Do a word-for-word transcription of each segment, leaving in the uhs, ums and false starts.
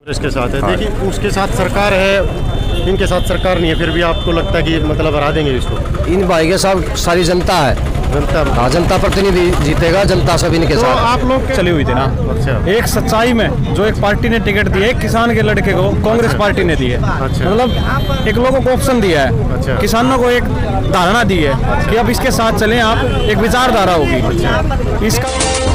इसके साथ है। देखिए उसके साथ सरकार है, इनके साथ सरकार नहीं है, फिर भी आपको लगता है कि मतलब हरा देंगे इसको? इन भाई के साथ सारी जनता है, जनता हाँ, जनता प्रतिनिधि जीतेगा, जनता सब इनके तो साथ। आप लोग चली हुई थी ना। अच्छा। एक सच्चाई में जो एक पार्टी ने टिकट दिया है किसान के लड़के को, कांग्रेस पार्टी ने दी है। अच्छा। मतलब एक लोगों को ऑप्शन दिया है। अच्छा। किसानों को एक धारणा दी है कि अब इसके साथ चलें आप, एक विचारधारा होगी। अच्छा। इसका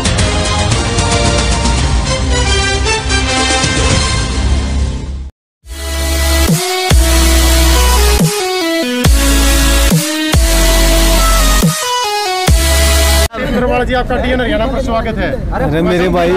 नरवाल जी, आपका डी एन हरियाणा पर स्वागत है। अरे मेरे भाई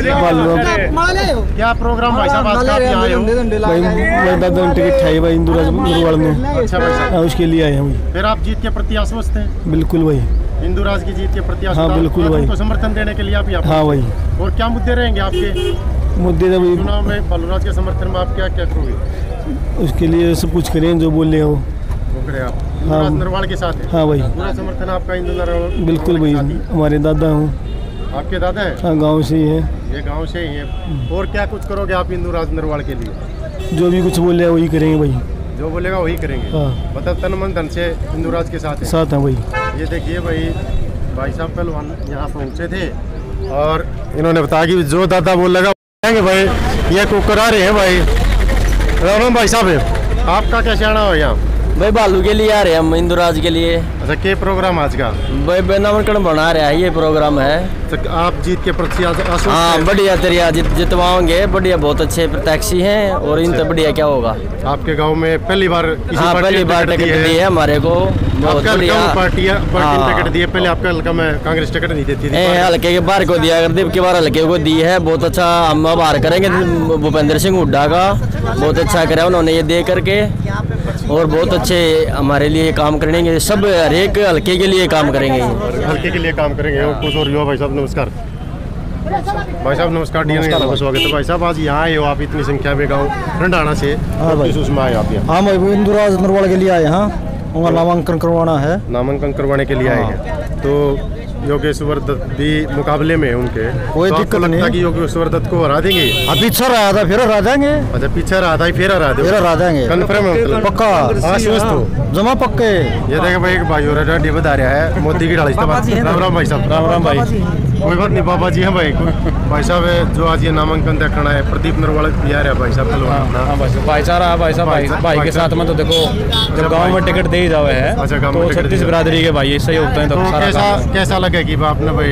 क्या प्रोग्राम भाई साहब आज का आप यहाँ आए हो? भाई मैं दादा टिकट है भाई इंदुराज नरवाल में। अच्छा भाई साहब, उसके लिए आए हैं। फिर आप जीत के प्रति आश्वस्त हैं? बिल्कुल भाई, इंदुराज की जीत के प्रति हाँ, आश्वस्त? बिल्कुल भाई। उनको समर्थन देने के लिए आप यहाँ? हाँ भाई। और क्या मुद्दे रहेंगे आपके मुद्दे तो भाई चुनाव में? बालूराज के समर्थन में आप क्या क्या करोगे? उसके लिए सब कुछ करें जो बोल रहे हो। आप इंदुराज नरवाल के साथ है? हाँ भाई, पूरा समर्थन आपका इंदु नरवाल? बिल्कुल भाई। हमारे दादा हूँ। आपके दादा है? हाँ, गाँव से ही है। ये गांव से ही है। और क्या कुछ करोगे आप इंदुराज नरवाल के लिए? जो भी कुछ बोल रहे हैं वही करेंगे भाई। जो बोलेगा वही करेंगे? हाँ। मतलब तन मन धन से इंदुराज के साथ है? साथ है भाई। ये देखिए भाई, भाई साहब पहलवान यहाँ पहुँचे थे और इन्होंने बताया कि जो दादा बोल लगा भाई, ये कुकर आ रहे हैं भाई। राम भाई साहब, आपका क्या कहना हो यहाँ? भाई बालू के लिए आ रहे हैं हम, इंदुराज के लिए। अच्छा, क्या प्रोग्राम आज का? भाई नामांकन बना रहा है, ये प्रोग्राम है। तो आप जीत के प्रति आश्वस्त हाँ, हैं? बढ़िया तरिया जित जितवाओगे, बढ़िया, बहुत अच्छे प्रत्याशी हैं और इन तो बढ़िया क्या होगा। आपके गांव में पहली बार किसी हाँ, पार्टी पहली ने बार टिकट दी है हमारे को, बहुत आपका बढ़िया। हल्का में पार्टी पार्टी ने हाँ। टिकट दी है, पहले आपका हल्का में कांग्रेस टिकट नहीं देती थी। ए, हल्के के बाहर को दिया, अगर के बार हल्के को दी है, बहुत अच्छा। हम अब बाहर करेंगे भूपेंद्र सिंह हुड्डा का, बहुत अच्छा करा उन्होंने ये दे करके, और बहुत अच्छे हमारे लिए काम करेंगे, सब हर एक हल्के के लिए काम करेंगे, हल्के के लिए काम करेंगे। और कुछ और युवा भाई साहब नमस्कार। भाई साहब नमस्कार, डी एन हरियाणा पर स्वागत है। भाई साहब आज यहाँ आए हो आप इतनी संख्या में, गाँव रंडाना से? हाँ भाई। किस उसमें आए हो आप यहाँ? हाँ भाई, इंदुराज नरवाल के लिए आए हैं, उनका नामांकन करवाना है। नामांकन करवाने के लिए आए हैं। तो योगेश्वर दत्त भी मुकाबले में है उनके, कोई तो दिक्कत आपको लगता नहीं। कि योगेश्वर दत्त को हरा देंगे? अब पीछे रहा था, फिर हरा देंगे। अच्छा, पीछे रहा था फिर हरा फिर दे? हरा देंगे, कन्फर्म है मतलब? पक्का, आश्वस्त हो? जमा पक्के। ये देखो भाई, एक भाई हो रहा है बता रहा है मोदी की ढाल। राम राम भाई साहब। राम राम भाई। कोई बात नहीं बाबा जी है भाई। भाई साहब है जो आज ये नामांकन देखना है, प्रदीप नरवाल बिहार है भाई साहब। हाँ भाई, भाईचारा भाई साहब, भाई भाई के साथ में तो देखो, जब गांव में टिकट दे ही जावे है अच्छा, गांव में तो टिकट छत्तीस दे बिरादरी के भाई सही होते हैं, तो तो सारा कैसा काम। कैसा लगे कि आपने भाई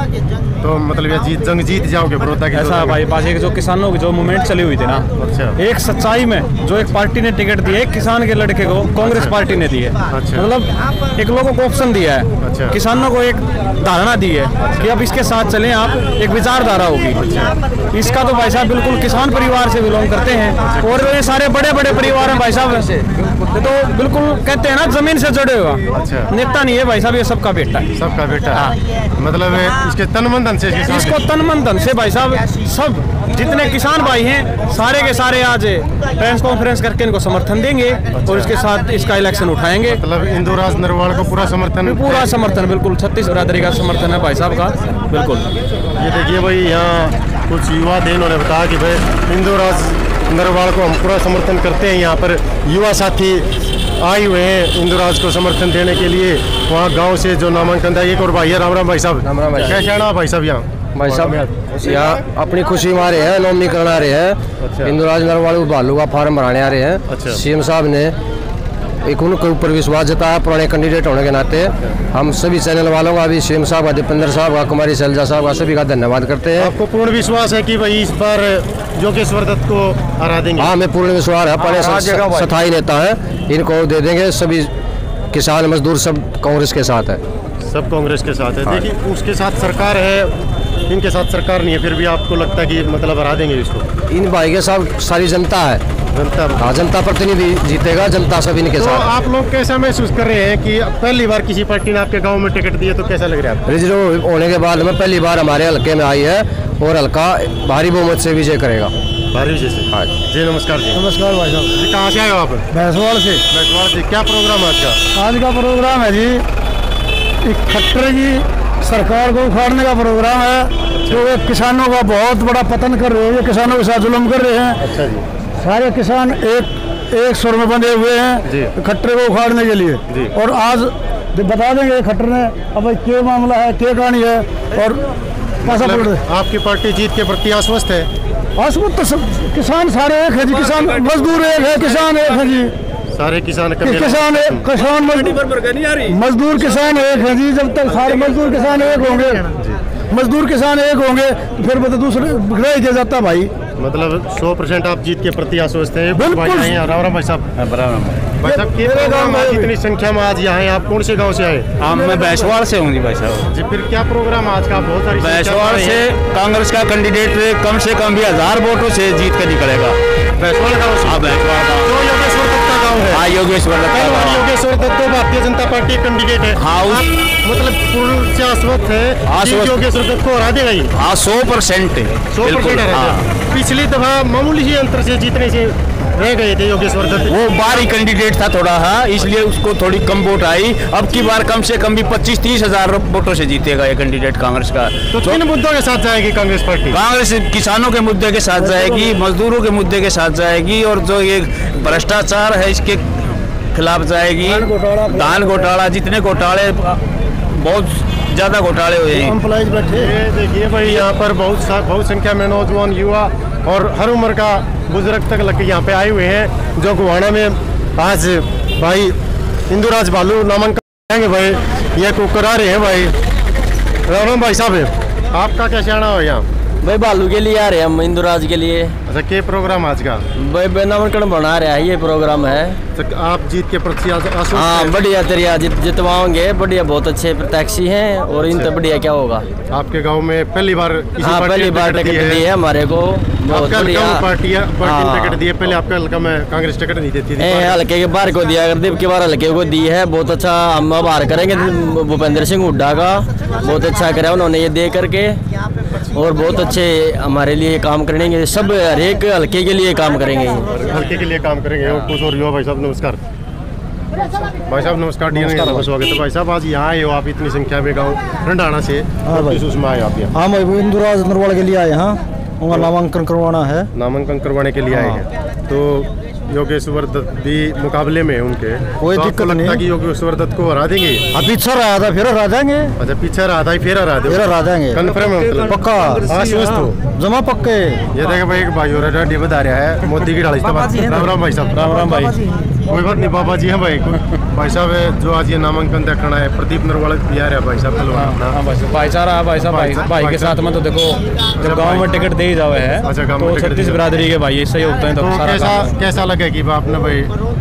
तो मतलब ये जीत जंग जीत जाओगे बड़ौदा की? ऐसा भाई, पास एक जो किसानों की जो मूवमेंट चली हुई थी ना, अच्छा। एक सच्चाई में जो एक पार्टी ने टिकट दिया है किसान के लड़के को, कांग्रेस पार्टी ने दी है। अच्छा। मतलब एक लोगों को ऑप्शन दिया है। अच्छा। किसानों को एक धारणा दी है कि अब इसके साथ चलें आप, एक विचारधारा होगी। इसका तो भाई साहब बिल्कुल किसान परिवार से बिलोंग करते हैं, और ये सारे बड़े बड़े परिवार हैं भाई साहब, तो बिल्कुल कहते हैं ना जमीन से जुड़े हुआ। अच्छा। नेता नहीं है भाई साहब, ये सबका बेटा है। सबका बेटा है। मतलब है इसके तन मन धन से इसके साथ इसको तन मन धन से भाई साहब, सब जितने किसान भाई हैं सारे के सारे आज प्रेस कॉन्फ्रेंस करके इनको समर्थन देंगे, और इसके साथ इसका इलेक्शन उठाएंगे। मतलब इंदुराज नरवाल को पूरा समर्थन? पूरा समर्थन, बिल्कुल छत्तीस बिरादरी का समर्थन है भाई साहब का, बिल्कुल। ये देखिए भाई, यहाँ कुछ युवा थे, इन्होंने बताया कि भाई इंदुराज नरवाल को हम पूरा समर्थन करते हैं। यहाँ पर युवा साथी आए हुए हैं इंदुराज को समर्थन देने के लिए, वहाँ गांव से जो नामांकन था। एक और भाई है, राम राम भाई साहब। राम राम भाई। क्या कहना भाई साहब यहाँ? भाई साहब यहाँ अपनी खुशी में आ रहे हैं, नॉमिनी करना आ रहे अच्छा। हैं। इंदुराज नरवाल भालू का फार्म भराने आ रहे हैं। अच्छा। सीएम साहब ने एक उनके ऊपर विश्वास जताया, पुराने कैंडिडेट होने के नाते हम सभी चैनल वालों का भी, सीएम साहब का, दीपेंद्र साहब का, कुमारी शैलजा साहब का, सभी का धन्यवाद करते हैं। आपको पूर्ण विश्वास है कि भाई इस बार योगेश्वर दत्त को हरा देंगे? हाँ, मैं पूर्ण विश्वास है, अपने स्थायी नेता है, इनको दे देंगे। सभी किसान मजदूर सब कांग्रेस के साथ है, सब कांग्रेस के साथ है। देखिए उसके साथ सरकार है, इनके साथ सरकार नहीं है, फिर भी आपको लगता है कि मतलब हरा देंगे इसको? इन भाई के साथ सारी जनता है, जनता? हाँ, जनता प्रतिनिधि जीतेगा, जनता सब इनके तो साथ। आप लोग कैसा महसूस कर रहे हैं कि पहली बार किसी पार्टी ने आपके गांव में टिकट दिया, तो कैसा लग रहा है आपको? रिजर्व होने के बाद में पहली बार हमारे हल्के में आई है, और हल्का भारी बहुमत से विजय करेगा। भारी विजय से? हाँ जी नमस्कार जी। नमस्कार भाई साहब। जी कहाँ से आए हो आप? भैंसवाड़ से। बैठवाड़ से। क्या प्रोग्राम है आज का? आज का प्रोग्राम है जी, एक खट्टर जी सरकार को उखाड़ने का प्रोग्राम है, जो ये किसानों का बहुत बड़ा पतन कर रहे हैं, ये किसानों के साथ जुल्म कर रहे हैं। अच्छा जी। सारे किसान एक एक सुर में बंधे हुए हैं खट्टर को उखाड़ने के लिए। और आज बता देंगे खट्टर ने अब भाई क्या मामला है, क्या कहानी है। और मतलब आपकी पार्टी जीत के प्रति आश्वस्त है? आश्वस्त तो सब किसान सारे एक है जी, किसान मजदूर एक है, किसान एक है जी, सारे किसान किसान एक किसान मजदूर किसान एक है जी। जब तक सारे मजदूर किसान एक होंगे, मजदूर किसान एक होंगे फिर मतलब दूसरे रह के जाता भाई। मतलब सौ परसेंट आप जीत के प्रति आश्वस्त है? बिल्कुल। राम राम भाई साहब। भाई साहब के गाँव में इतनी संख्या में आज यहाँ हैं, आप कौन से गांव से आए? हम मैं बैशवाड़ से हूँ जी भाई साहब जी। फिर क्या प्रोग्राम आज का? बहुत सारी बैशवाड़ से कांग्रेस का कैंडिडेट कम से कम भी हजार वोटों से जीत कर निकलेगा। बैशवाड़ गाँव से? हाँ बैशवाड़ गाँव। जो योगेश्वर दत्त का गाँव है? हाँ योगेश्वर दत्त। योगेश्वर दत्त तो भारतीय जनता पार्टी कैंडिडेट है। हाँ मतलब पूर्ण से आश्वस्त है कि योगेश्वर दत्त को हरा देगा ये? हाँ सौ परसेंट सौ परसेंट। पिछली दफा मामूली ही अंतर से जीतने से रह गए थे योगेश्वर दत्त। वो बाहरी कैंडिडेट था थोड़ा, हाँ इसलिए उसको थोड़ी कम वोट आई। अब की बार कम से कम भी पच्चीस तीस हजार वोटों से जीतेगा ये कैंडिडेट कांग्रेस का। तो किन मुद्दों के साथ जाएगी कांग्रेस पार्टी? कांग्रेस किसानों के मुद्दे के साथ जाएगी, मजदूरों के मुद्दे के साथ जाएगी, और जो ये भ्रष्टाचार है इसके खिलाफ जाएगी। धान घोटाला, जितने घोटाले बहुत ज्यादा घोटाले हुए हैं। एम्प्लॉइज बैठे देखिए भाई, यहाँ पर बहुत बहुत संख्या में नौजवान, युवा और हर उम्र का बुजुर्ग तक लग यहाँ पे आए हुए हैं, जो गोवाना में आज भाई इंदुराज भालू नामांकन करेंगे। भाई ये को करा रहे हैं भाई। राम राम भाई साहब, आपका क्या कहना है यहाँ? भाई भालू के लिए आ रहे हैं हम, इंदुराज के लिए। अच्छा, क्या प्रोग्राम आज का? भाई नामांकन बना रहा है, ये प्रोग्राम है। तो आप जीत के प्रति आश्वस्त हैं? हाँ बढ़िया तरिया जित जितवाओगे, बढ़िया बहुत अच्छे प्रत्याशी हैं और इन तो बढ़िया क्या होगा। आपके गांव में पहली बार किसी हाँ पहली बार टिकट दी है हमारे को, बहुत बढ़िया पार्टी पार्टी टिकट दी है। पहले आपका हल्का में कांग्रेस टिकट नहीं देती थी? हल्के के बाहर को दिया करती, अब की बार हल्के को दी है। बहुत अच्छा हम आभार करेंगे भूपेंद्र सिंह हुड्डा का, बहुत अच्छा करा उन्होंने ये दे करके, और बहुत अच्छे हमारे लिए काम करेंगे। सब हर एक हल्के के लिए काम करेंगे, हल्के के लिए काम करेंगे। कुछ और युवा भाई साहब नमस्कार। भाई साहब नमस्कार, डी एन का स्वागत है। भाई साहब आज यहाँ आए हो आप इतनी संख्या में, गाँव रंडाना से? हाँ भाई उसमें आए आप यहाँ? हाँ भाई इंदुराज नरवाल के लिए आए हैं, उनका नामांकन करवाना है। नामांकन करवाने के लिए आए हैं। तो योगेश्वर दत्त भी मुकाबले में उनके, कोई दिक्कत नहीं कि योगेश्वर दत्त को हरा देंगे? अब पीछे रहा था फिर हरा देंगे। अच्छा, पीछे रहा था फिर हरा देंगे? फिर हरा देंगे कन्फर्म है मतलब? पक्का आश्वस्त हो? जमा पक्के। ये देखो भाई, एक भाई और रेडी बता रहा है मोदी की डाली। राम राम भाई साहब। राम राम भाई। कोई बात नहीं बाबा जी हैं भाई। भाई साहब जो आज ये नामांकन देखना है, प्रदीप नरवाल भी आ रहा है भाई साहब। हाँ भाईचारा है भाई साहब, भाई भाई के साथ में तो देखो जब गांव में टिकट दे ही जावे है तो छत्तीस बिरादरी के भाई ऐसा ही होता है। तो कैसा कैसा लगे कि आपने भाई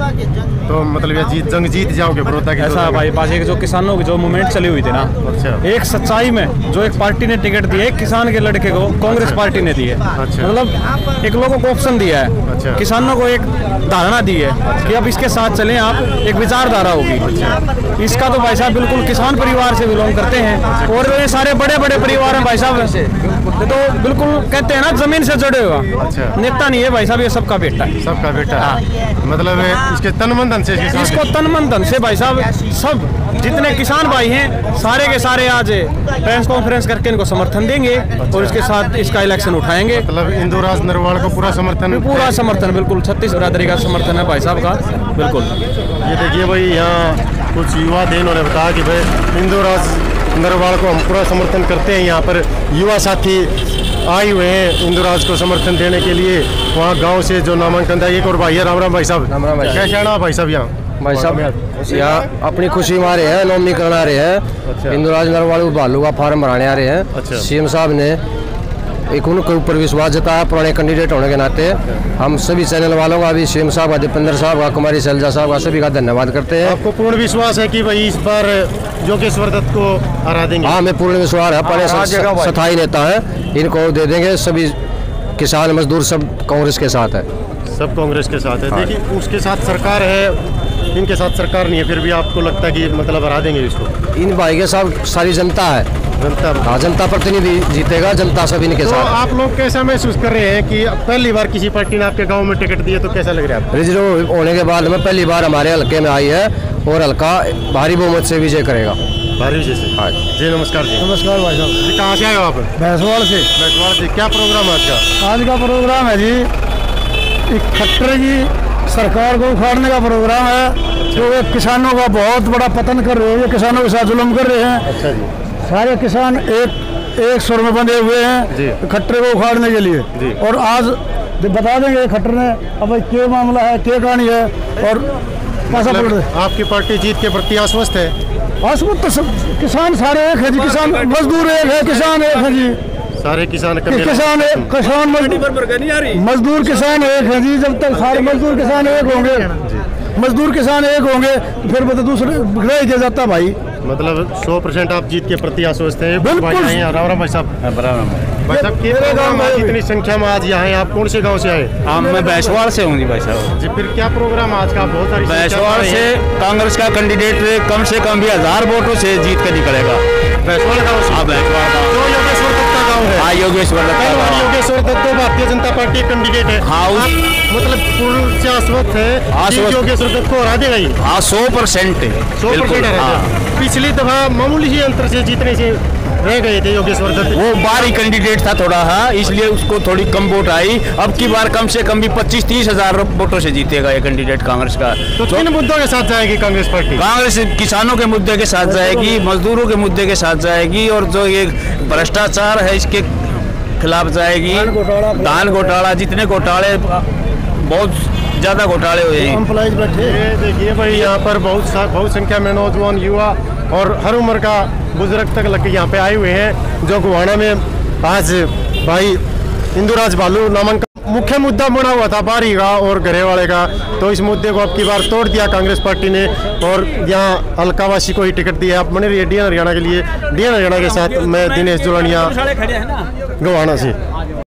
तो मतलब ये जीत जंग जीत जाओगे बड़ौदा की? ऐसा भाई पास एक जो किसानों की जो मूवमेंट चली हुई थी ना, अच्छा, एक सच्चाई में जो एक पार्टी ने टिकट दी है, एक किसान के लड़के को कांग्रेस पार्टी ने दी है। अच्छा, मतलब एक लोगों को ऑप्शन दिया है। अच्छा, किसानों को एक धारणा दी है कि अब इसके साथ चलें आप, एक विचारधारा होगी। अच्छा, इसका तो भाई साहब बिल्कुल किसान परिवार से बिलोंग करते हैं, और ये सारे बड़े बड़े परिवार हैं भाई साहब से, तो बिल्कुल कहते हैं ना जमीन से जुड़े हुआ। अच्छा, नेता नहीं है भाई साहब, ये सबका बेटा है। सबका बेटा? हाँ। मतलब इसके तन मन धन से इसको तन मन धन से भाई साहब सब जितने किसान भाई हैं सारे के सारे आज प्रेस कॉन्फ्रेंस करके इनको समर्थन देंगे। अच्छा, और इसके साथ इसका इलेक्शन उठाएंगे। मतलब इंदुराज नरवाल को पूरा समर्थन? पूरा समर्थन बिल्कुल, छत्तीस बिरादरी का समर्थन है भाई साहब का बिल्कुल। ये देखिए भाई, यहाँ कुछ युवा थे, इन्होंने बताया कि भाई इंदुराज नरवाल को हम पूरा समर्थन करते हैं। यहाँ पर युवा साथी आए हुए हैं इंदुराज को समर्थन देने के लिए, वहाँ गांव से जो नामांकन था। एक और भाई है, राम राम भाई साहब। राम राम भाई। क्या कहना भाई साहब यहाँ? भाई साहब यहाँ अपनी खुशी में आ रहे हैं, नॉमिनी करना आ रहे हैं। अच्छा, इंदुराज नरवाल भालू का फार्म भराने आ रहे हैं। अच्छा, सीएम साहब ने एक उनके ऊपर विश्वास जताया, पुराने कैंडिडेट होने के नाते हम सभी चैनल वालों का भी, सीएम साहब का, दीपेंद्र साहब का, कुमारी शैलजा साहब का, सभी का धन्यवाद करते हैं। आपको पूर्ण विश्वास है कि भाई इस बार योगेश्वर दत्त को हरा देंगे? हाँ, हमें पूर्ण विश्वास है, पहले स्थायी नेता है, इनको दे देंगे। सभी किसान मजदूर सब कांग्रेस के साथ है, सब कांग्रेस के साथ है। हाँ। देखिए उसके साथ सरकार है, इनके साथ सरकार नहीं है, फिर भी आपको लगता है कि मतलब हरा देंगे इसको? इन भाई के साथ सारी जनता है, जनता? हाँ, जनता प्रतिनिधि जीतेगा, जनता सब इनके तो साथ। आप लोग कैसा महसूस कर रहे हैं कि पहली बार किसी पार्टी ने आपके गांव में टिकट दिया, तो कैसा लग रहा है आपको? रिजर्व होने के बाद में पहली बार हमारे हल्के में आई है, और हल्का भारी बहुमत से विजय करेगा। बारहवीं से। हाँ जी नमस्कार जी। नमस्कार भाई साहब। जी कहाँ से आए हो आप? भैंसवाड़ से। भैंसवाड़ से। क्या प्रोग्राम आज का? आज का प्रोग्राम है जी एक खट्टर की सरकार को उखाड़ने का प्रोग्राम है, जो एक किसानों का बहुत बड़ा पतन कर रहे हैं, ये किसानों के साथ जुल्म कर रहे हैं। अच्छा जी। सारे किसान एक एक सुर में बंधे हुए हैं खट्टर को उखाड़ने के लिए। और आज बता देंगे खट्टर ने अब क्या मामला है, क्या कहानी है और कैसा पड़ रहा है। आपकी पार्टी जीत के प्रति आश्वस्त है? आश्वस्त तो सब किसान सारे एक है जी, किसान मजदूर एक है, किसान एक है जी, सारे किसान किसान एक किसान मजदूर किसान एक है जी। जब तक सारे मजदूर किसान एक होंगे, मजदूर किसान एक होंगे फिर बता दूसरे रह दिया जाता भाई। मतलब सौ परसेंट आप जीत के प्रति आश्वस्त है? बिल्कुल। भाई साहब, भाई साहब के प्रोग्राम आज इतनी संख्या में आज यहाँ हैं, आप कौन से गांव से आए? हाँ मैं भैंसवाड़ से हूँ जी भाई साहब। जी फिर क्या प्रोग्राम आज का? बहुत सारी भैंसवाड़ से कांग्रेस का कैंडिडेट कम से कम भी हजार वोटों से जीत कर निकलेगा। भैंसवाड़ गाँव से? हाँ भैंसवाड़ का जो योगेश्वर दत्त का गाँव है। हाँ योगेश्वर दत्त का गाँव। योगेश्वर दत्त भारतीय जनता पार्टी कैंडिडेट है। हाँ उस मतलब पूर्ण से आश्वस्त है कि योगेश्वर दत्त को हरा देगा ये? हाँ सौ परसेंट सौ परसेंट। पिछली दफा मामूली ही अंतर से जीतने से रह गए थे योगेश्वर दत्त। वो बाहरी कैंडिडेट था थोड़ा, हाँ इसलिए उसको थोड़ी कम वोट आई। अब की बार कम से कम भी पच्चीस तीस हजार वोटों से जीतेगा ये कैंडिडेट कांग्रेस का। तो किन मुद्दों के साथ जाएगी कांग्रेस पार्टी? कांग्रेस किसानों के मुद्दे के साथ जाएगी, मजदूरों के मुद्दे के साथ जाएगी, और जो ये भ्रष्टाचार है इसके खिलाफ जाएगी। धान घोटाला, जितने घोटाले बहुत ज्यादा घोटाले हुए हैं। देखिए भाई यहाँ पर बहुत बहुत संख्या में नौजवान, युवा और हर उम्र का बुजुर्ग तक लग यहाँ पे आए हुए हैं, जो गोवाना में आज भाई इंदुराज बालू नामांकन मुख्य मुद्दा बना हुआ था बारी का और घरे वाले का। तो इस मुद्दे को अब की बार तोड़ दिया कांग्रेस पार्टी ने और यहाँ अलकावासी को ही टिकट दिया। आप बने रहिए डी एन हरियाणा के लिए। डी एन हरियाणा के साथ मैं दिनेश जुलानिया गोवाना से।